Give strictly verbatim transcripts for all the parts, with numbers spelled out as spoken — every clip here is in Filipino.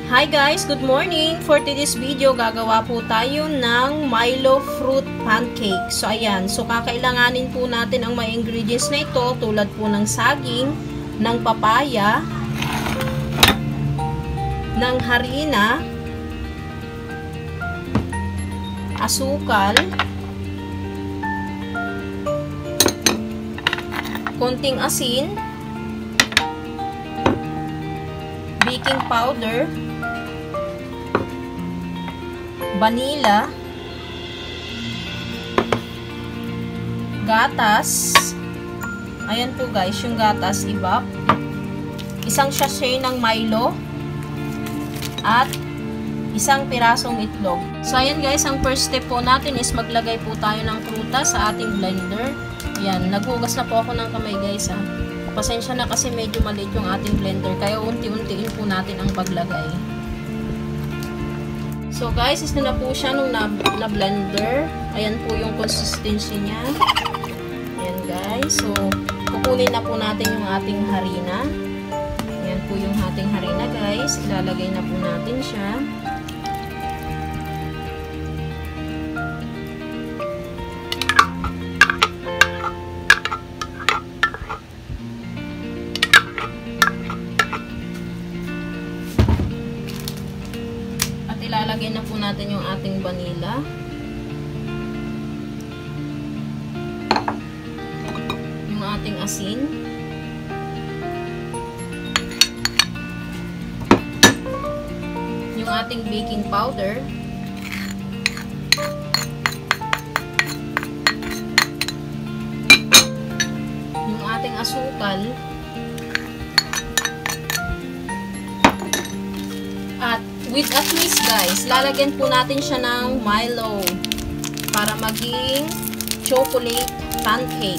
Hi guys, good morning! For today's video, gagawa po tayo ng Milo fruit pancake. So ayan, so kakailanganin po natin ang mga ingredients na ito tulad po ng saging, ng papaya, ng harina, asukal, konting asin, baking powder, vanilla, gatas, ayan po guys, yung gatas, ibap, isang sachet ng Milo, at isang pirasong itlog. So ayan guys, ang first step po natin is maglagay po tayo ng prutas sa ating blender. Ayan, naghugas na po ako ng kamay guys ha. Pasensya na kasi medyo maliit yung ating blender, kaya unti-untiin po natin ang paglagay. So guys, is na, na po siya nung na-blender. Ayan po yung consistency niya. Ayan guys. So, kukunin na po natin yung ating harina. Ayan po yung ating harina guys. Ilalagay na po natin siya. Ilalagay na po natin yung ating vanilla. Yung ating asin. Yung ating baking powder. Yung ating asukal. At with a twist guys, lalagyan po natin siya ng Milo para maging chocolate pancake.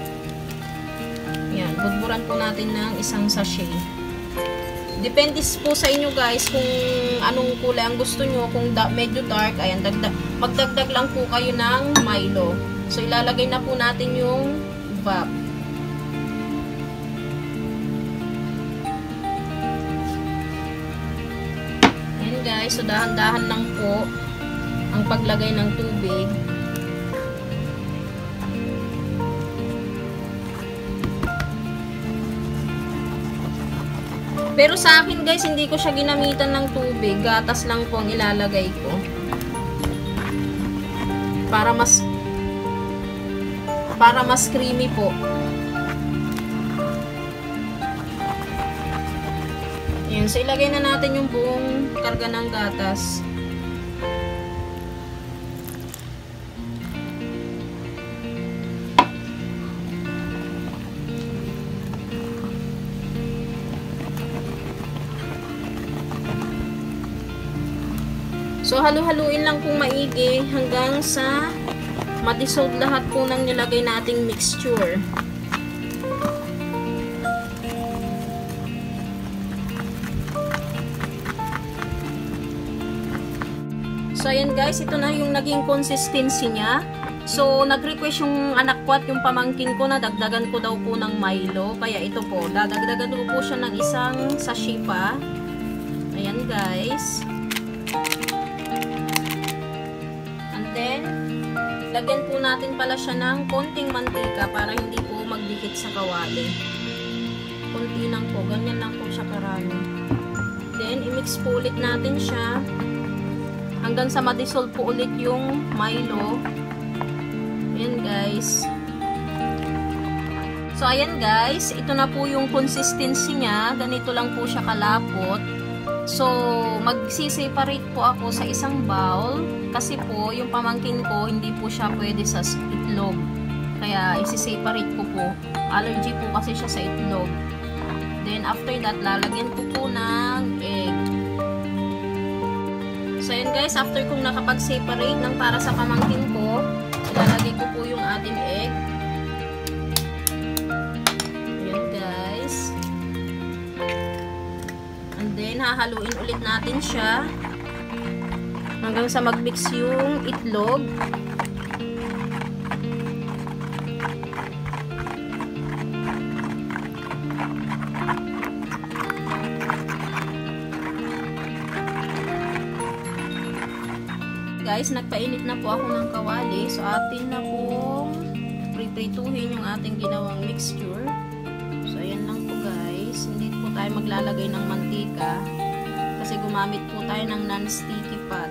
Yan, budburan po natin ng isang sachet. Depende po sa inyo guys kung anong kulay ang gusto nyo. Kung da medyo dark, ayan, dagdag, magdagdag lang po kayo ng Milo. So ilalagay na po natin yung vap. Guys, so dahan-dahan lang po ang paglagay ng tubig. Pero sa akin guys, hindi ko siya ginamitan ng tubig, gatas lang po ang ilalagay ko para mas para mas creamy po. Ayan, so ilagay na natin yung buong karga ng gatas. So halu-haluin lang pong maigi hanggang sa ma-dissolve lahat po ng nilagay nating mixture. So, ayan guys, ito na yung naging consistency niya. So, nag-request yung anak ko at yung pamangkin ko na dagdagan ko daw po ng Milo. Kaya ito po, dadagdagan ko po siya ng isang sachet pa. Ayan guys. And then, lagyan po natin pala siya ng konting mantika para hindi po magdikit sa kawali. Konti lang po, ganyan lang po siya karami. Then, i-mix po ulit natin siya hanggang sa ma-dissolve po ulit yung Milo. Ayan guys. So ayan guys, ito na po yung consistency niya. Ganito lang po siya kalapot. So magsi-separate po ako sa isang bowl kasi po yung pamangkin ko hindi po siya pwede sa itlog. Kaya isi-separate ko po. Allergy po kasi siya sa itlog. Then after that, lalagyan ko po ng egg. So, yun guys, after kong nakapag-separate ng para sa pamangkin ko, ilalagay ko po yung ating egg. Ayan guys. And then, hahaluin ulit natin siya hanggang sa mag-mix yung itlog. Guys, nagpainit na po ako ng kawali. So, atin na pong priprituhin yung ating ginawang mixture. So, ayan lang po guys. Hindi po tayo maglalagay ng mantika kasi gumamit po tayo ng non-sticky pot.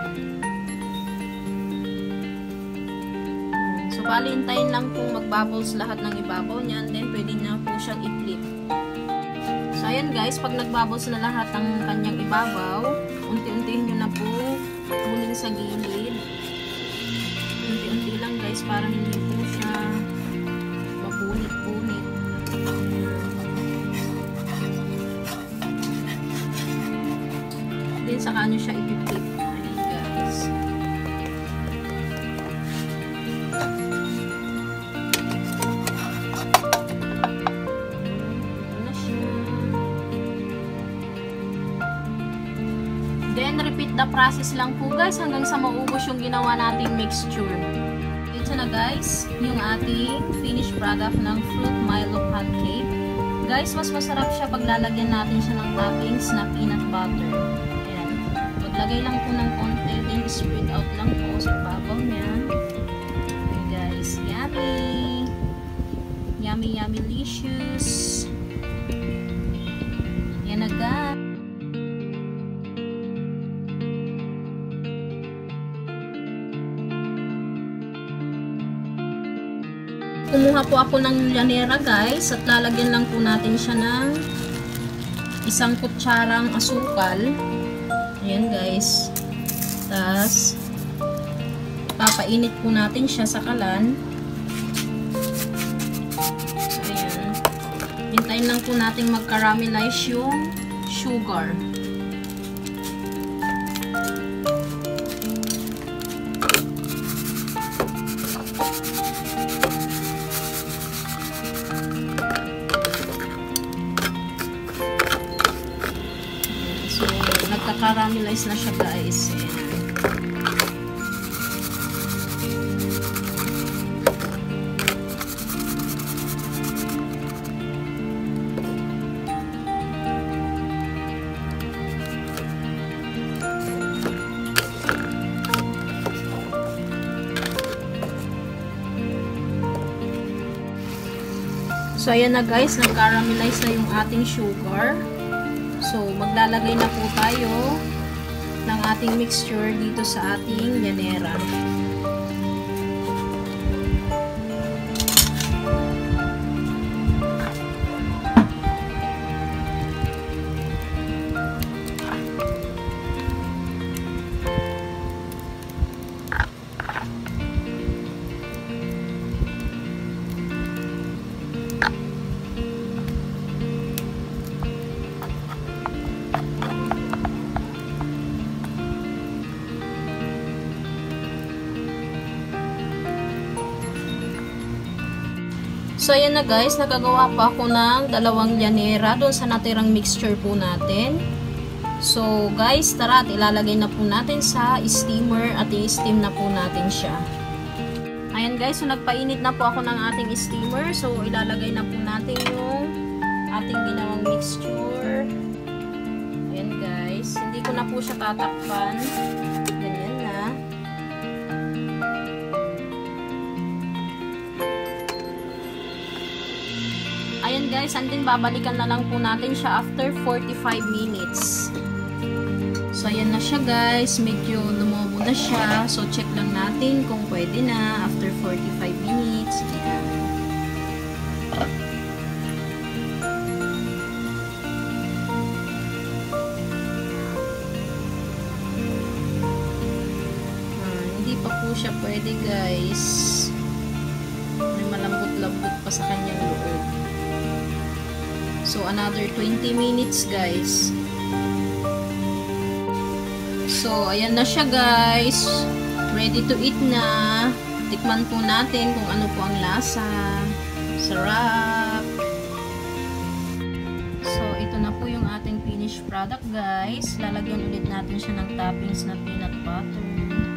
So, palintayin lang po mag-bubbles lahat ng ibabaw niyan. Then, pwede na po siyang i-flip. So, ayan guys, pag nag-bubbles na lahat ng kanyang ibabaw, unti-untihin nyo na po kunin sa gilid. Unti-unti lang guys, para hindi po siya mapunit-punit. Then, saka nyo siya i-flip. Ayan guys. Then, repeat the process lang po guys hanggang sa maubos yung ginawa nating mixture. Ito na guys, yung ating finished product ng fruit Milo pancake. Guys, mas masarap siya pag lalagyan natin siya ng toppings na peanut butter. Ayan. Maglagay lang po ng konti, then spread out lang po sa ibabaw niya. Okay guys, yummy! Yummy, yummy, delicious! Yan na guys. Kumuha po ako ng llanera guys at lalagyan lang po natin siya ng isang kutsarang asukal. Ayan guys. Tapos papainit po natin siya sa kalan. So ayan. Hintayin lang po natin mag-caramelize yung sugar. Nagka-caramelize na siya guys. Ayan. So ayan na guys, nag-caramelize na yung ating sugar. So, maglalagay na po tayo ng ating mixture dito sa ating llanera. So, ayan na guys, nakagawa pa ako ng dalawang llanera doon sa natirang mixture po natin. So, guys, tara at ilalagay na po natin sa steamer at i-steam na po natin siya. Ayan guys, so nagpainit na po ako ng ating steamer. So, ilalagay na po natin yung ating ginawang mixture. Ayan guys, hindi ko na po siya tatakpan. Ganyan na. Ayan guys, and then babalikan na lang po natin siya after forty-five minutes. So ayan na siya guys, medyo lumobo na siya. So check lang natin kung pwede na after forty-five minutes. Ayan. Ah, hindi pa po siya pwede guys. May malambot-lambot pa sa kanyang loob. So, another twenty minutes, guys. So, ayan na siya, guys. Ready to eat na. Tikman po natin kung ano po ang lasa. Sarap. So, ito na po yung ating finished product, guys. Lalagyan ulit natin siya ng toppings na peanut butter.